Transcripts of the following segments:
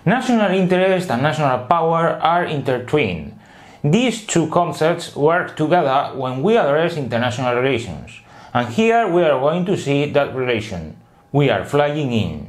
National interest and national power are intertwined. These two concepts work together when we address international relations, and here we are going to see that relation. We are flying in.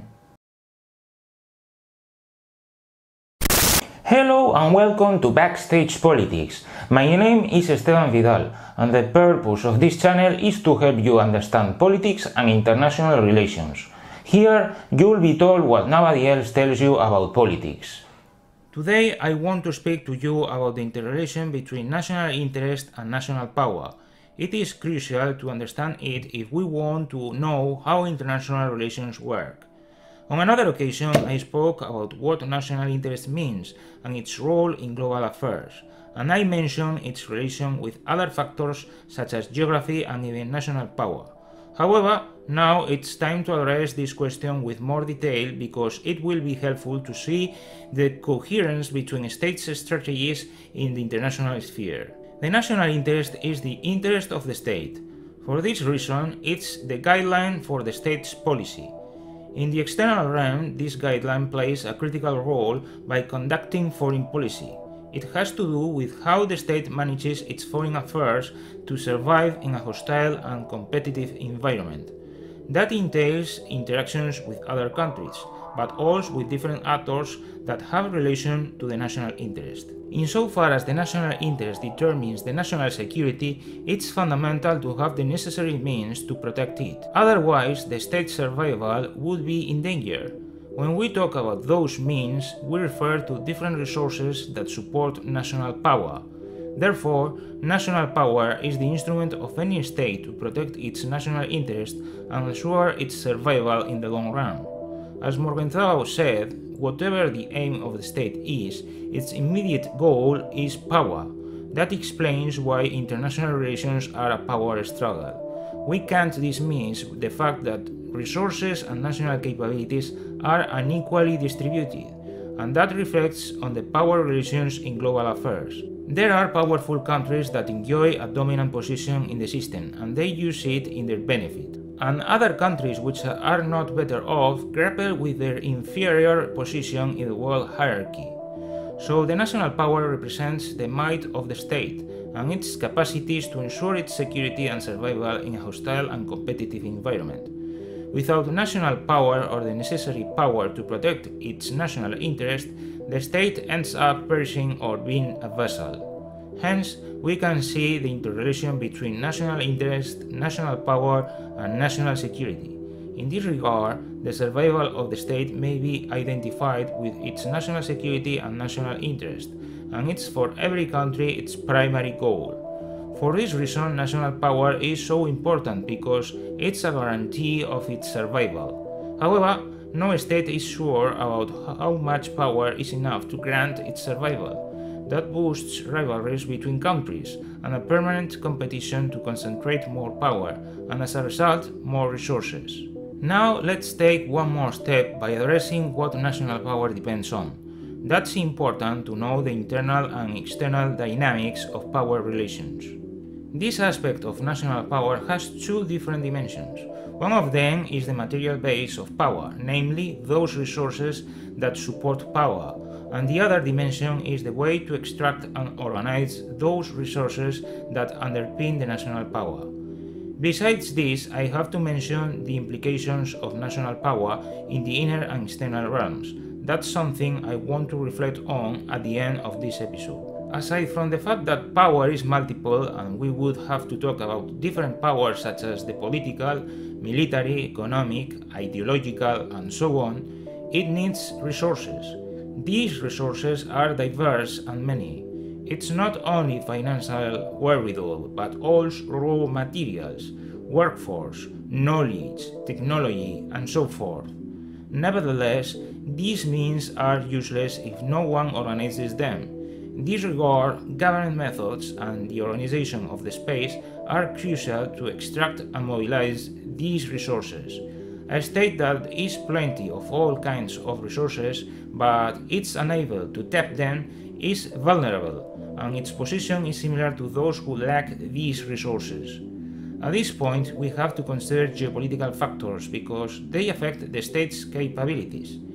Hello and welcome to Backstage Politics. My name is Esteban Vidal, and the purpose of this channel is to help you understand politics and international relations. Here, you will be told what nobody else tells you about politics. Today, I want to speak to you about the interrelation between national interest and national power. It is crucial to understand it if we want to know how international relations work. On another occasion, I spoke about what national interest means and its role in global affairs, and I mentioned its relation with other factors such as geography and even national power. However, now it's time to address this question with more detail because it will be helpful to see the coherence between states' strategies in the international sphere. The national interest is the interest of the state. For this reason, it's the guideline for the state's policy. In the external realm, this guideline plays a critical role by conducting foreign policy. It has to do with how the state manages its foreign affairs to survive in a hostile and competitive environment. That entails interactions with other countries, but also with different actors that have relation to the national interest. Insofar as the national interest determines the national security, it's fundamental to have the necessary means to protect it. Otherwise, the state's survival would be in danger. When we talk about those means, we refer to different resources that support national power. Therefore, national power is the instrument of any state to protect its national interest and ensure its survival in the long run. As Morgenthau said, whatever the aim of the state is, its immediate goal is power. That explains why international relations are a power struggle. We can't dismiss the fact that resources and national capabilities are unequally distributed, and that reflects on the power relations in global affairs. There are powerful countries that enjoy a dominant position in the system, and they use it in their benefit. And other countries which are not better off grapple with their inferior position in the world hierarchy. So the national power represents the might of the state and its capacities to ensure its security and survival in a hostile and competitive environment. Without national power or the necessary power to protect its national interest, the state ends up perishing or being a vassal. Hence, we can see the interrelation between national interest, national power, and national security. In this regard, the survival of the state may be identified with its national security and national interest, and it's for every country its primary goal. For this reason, national power is so important because it's a guarantee of its survival. However, no state is sure about how much power is enough to grant its survival. That boosts rivalries between countries and a permanent competition to concentrate more power and, as a result, more resources. Now let's take one more step by addressing what national power depends on. That's important to know the internal and external dynamics of power relations. This aspect of national power has two different dimensions. One of them is the material base of power, namely those resources that support power, and the other dimension is the way to extract and organize those resources that underpin the national power. Besides this, I have to mention the implications of national power in the inner and external realms. That's something I want to reflect on at the end of this episode. Aside from the fact that power is multiple and we would have to talk about different powers such as the political, military, economic, ideological, and so on, it needs resources. These resources are diverse and many. It's not only financial wherewithal, but also raw materials, workforce, knowledge, technology, and so forth. Nevertheless, these means are useless if no one organizes them. In this regard, government methods and the organization of the space are crucial to extract and mobilize these resources. A state that is plenty of all kinds of resources, but it's unable to tap them, is vulnerable, and its position is similar to those who lack these resources. At this point, we have to consider geopolitical factors because they affect the state's capabilities.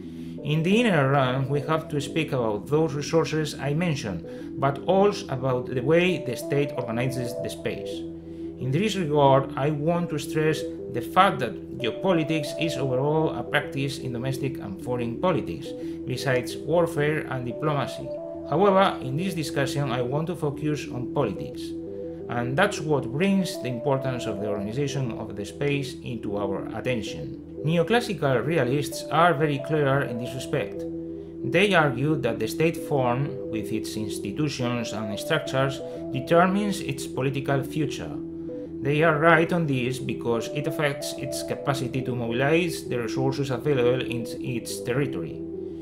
In the inner realm, we have to speak about those resources I mentioned, but also about the way the state organizes the space. In this regard, I want to stress the fact that geopolitics is overall a practice in domestic and foreign politics, besides warfare and diplomacy. However, in this discussion, I want to focus on politics, and that's what brings the importance of the organization of the space into our attention. Neoclassical realists are very clear in this respect. They argue that the state form, with its institutions and structures, determines its political future. They are right on this because it affects its capacity to mobilize the resources available in its territory.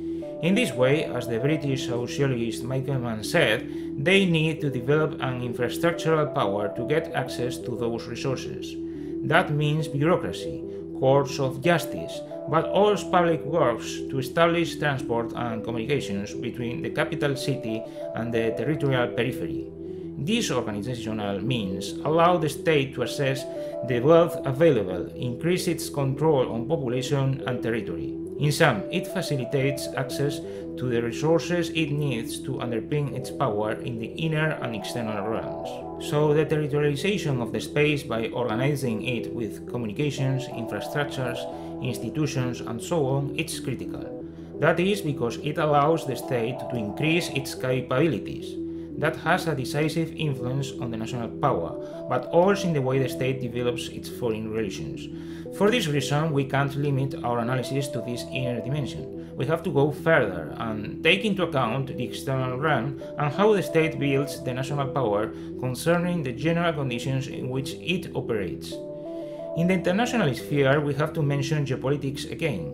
In this way, as the British sociologist Mann said, they need to develop an infrastructural power to get access to those resources. That means bureaucracy, courts of justice, but also public works to establish transport and communications between the capital city and the territorial periphery. These organizational means allow the state to assess the wealth available, increase its control on population and territory. In sum, it facilitates access to the resources it needs to underpin its power in the inner and external realms. So the territorialization of the space by organizing it with communications, infrastructures, institutions, and so on, it's critical. That is because it allows the state to increase its capabilities. That has a decisive influence on the national power, but also in the way the state develops its foreign relations. For this reason, we can't limit our analysis to this inner dimension. We have to go further and take into account the external realm and how the state builds the national power concerning the general conditions in which it operates. In the international sphere, we have to mention geopolitics again.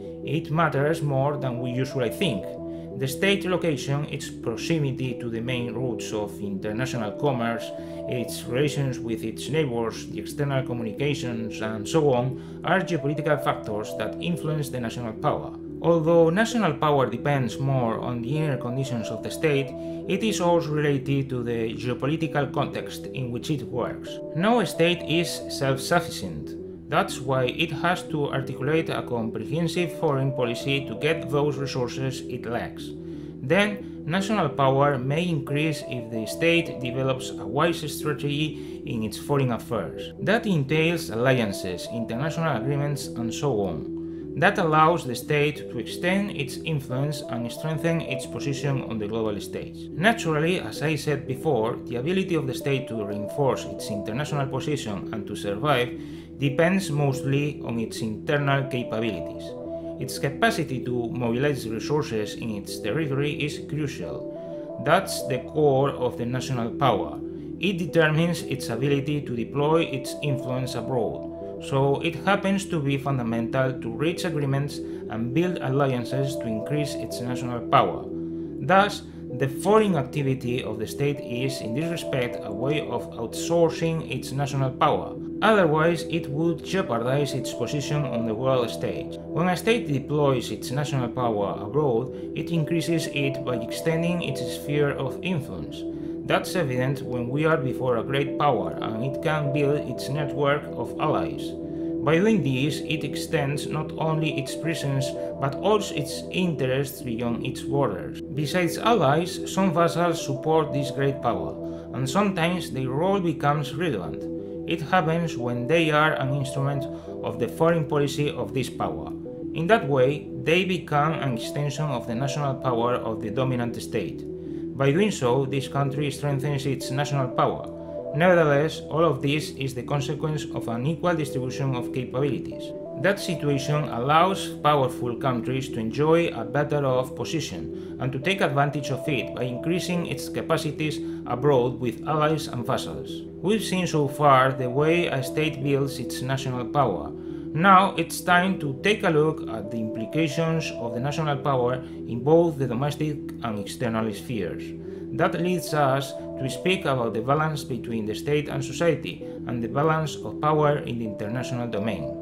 It matters more than we usually think. The state location, its proximity to the main routes of international commerce, its relations with its neighbors, the external communications, and so on, are geopolitical factors that influence the national power. Although national power depends more on the inner conditions of the state, it is also related to the geopolitical context in which it works. No state is self-sufficient. That's why it has to articulate a comprehensive foreign policy to get those resources it lacks. Then, national power may increase if the state develops a wise strategy in its foreign affairs. That entails alliances, international agreements, and so on. That allows the state to extend its influence and strengthen its position on the global stage. Naturally, as I said before, the ability of the state to reinforce its international position and to survive depends mostly on its internal capabilities. Its capacity to mobilize resources in its territory is crucial. That's the core of the national power. It determines its ability to deploy its influence abroad, so it happens to be fundamental to reach agreements and build alliances to increase its national power. Thus, the foreign activity of the state is, in this respect, a way of outsourcing its national power. Otherwise, it would jeopardize its position on the world stage. When a state deploys its national power abroad, it increases it by extending its sphere of influence. That's evident when we are before a great power and it can build its network of allies. By doing this, it extends not only its presence but also its interests beyond its borders. Besides allies, some vassals support this great power, and sometimes their role becomes relevant. It happens when they are an instrument of the foreign policy of this power. In that way, they become an extension of the national power of the dominant state. By doing so, this country strengthens its national power. Nevertheless, all of this is the consequence of an equal distribution of capabilities. That situation allows powerful countries to enjoy a better off position and to take advantage of it by increasing its capacities abroad with allies and vassals. We've seen so far the way a state builds its national power. Now it's time to take a look at the implications of the national power in both the domestic and external spheres. That leads us to speak about the balance between the state and society and the balance of power in the international domain.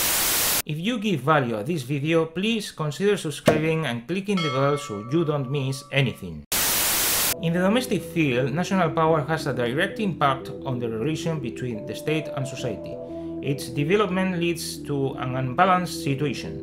If you give value at this video, please consider subscribing and clicking the bell so you don't miss anything. In the domestic field, national power has a direct impact on the relation between the state and society. Its development leads to an unbalanced situation.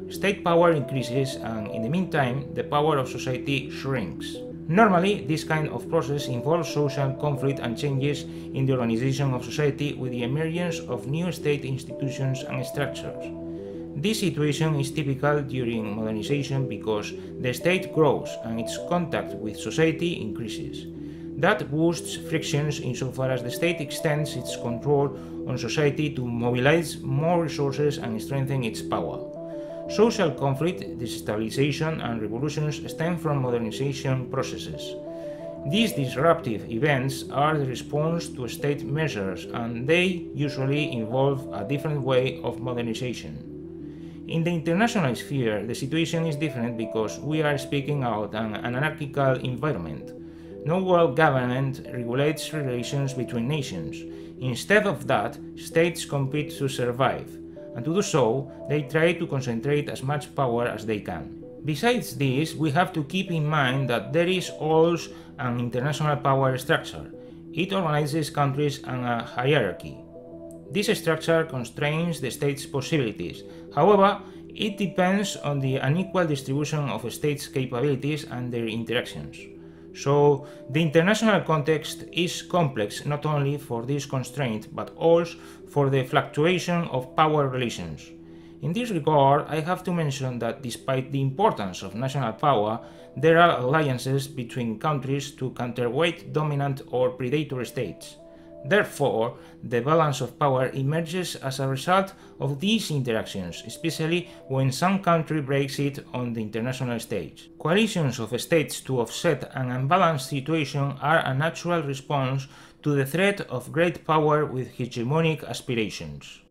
State power increases and in the meantime the power of society shrinks. Normally, this kind of process involves social conflict and changes in the organization of society with the emergence of new state institutions and structures. This situation is typical during modernization because the state grows and its contact with society increases. That boosts frictions insofar as the state extends its control on society to mobilize more resources and strengthen its power. Social conflict, destabilization, and revolutions stem from modernization processes. These disruptive events are the response to state measures, and they usually involve a different way of modernization. In the international sphere, the situation is different because we are speaking about an anarchical environment. No world government regulates relations between nations. Instead of that, states compete to survive, and to do so, they try to concentrate as much power as they can. Besides this, we have to keep in mind that there is also an international power structure. It organizes countries and a hierarchy. This structure constrains the state's possibilities. However, it depends on the unequal distribution of states' capabilities and their interactions. So, the international context is complex not only for this constraint, but also for the fluctuation of power relations. In this regard, I have to mention that despite the importance of national power, there are alliances between countries to counterweight dominant or predatory states. Therefore, the balance of power emerges as a result of these interactions, especially when some country breaks it on the international stage. Coalitions of states to offset an unbalanced situation are a natural response to the threat of great power with hegemonic aspirations.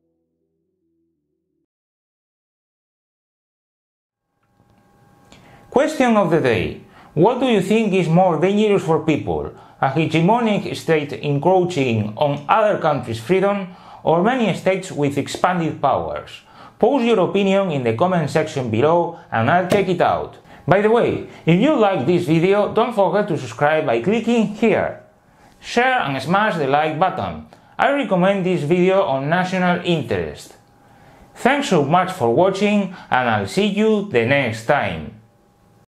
Question of the day. What do you think is more dangerous for people? A hegemonic state encroaching on other countries' freedom, or many states with expanded powers? Post your opinion in the comment section below and I'll check it out. By the way, if you like this video, don't forget to subscribe by clicking here. Share and smash the like button. I recommend this video on national interest. Thanks so much for watching and I'll see you the next time.